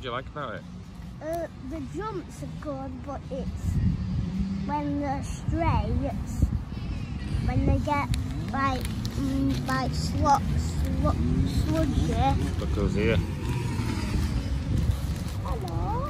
do you like about it? The jumps are good, but it's when they're straight, when they get like sludgy. Look who's here. Hello.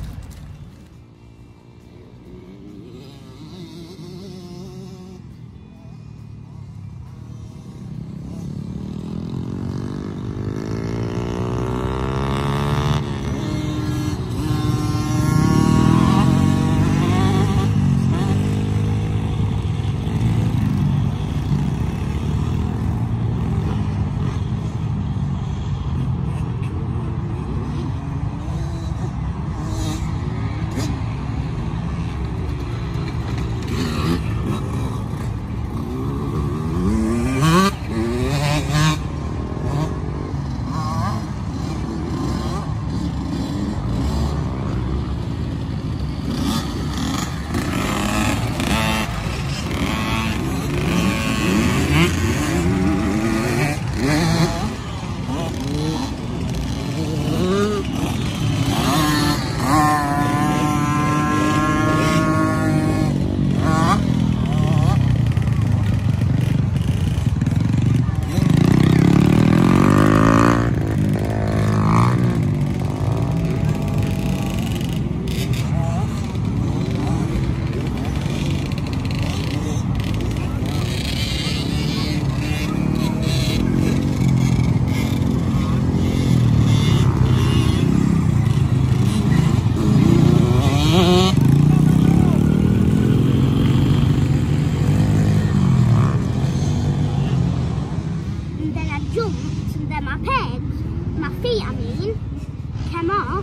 Came off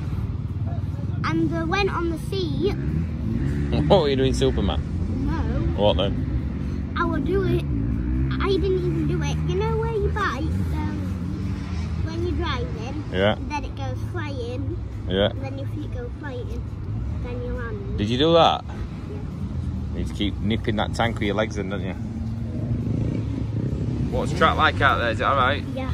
and went on the seat. What were you doing, Superman? No. What then? I would do it. I didn't even do it. You know where you bike when you're driving? Yeah. And then it goes flying. Yeah. And then your feet go flying. Then you land. Did you do that? Yeah. You need to keep nipping that tank with your legs in, don't you? What's the track like out there? Is it alright? Yeah.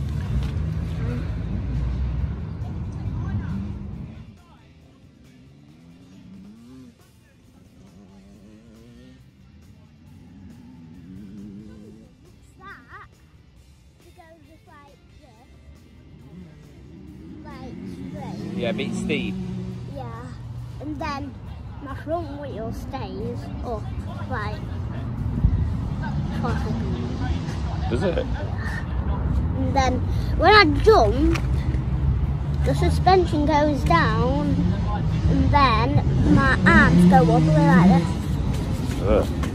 Yeah, a bit steep. Yeah, and then my front wheel stays up like Does it? And then when I jump, the suspension goes down, and then my arms go all the way like this. Ugh.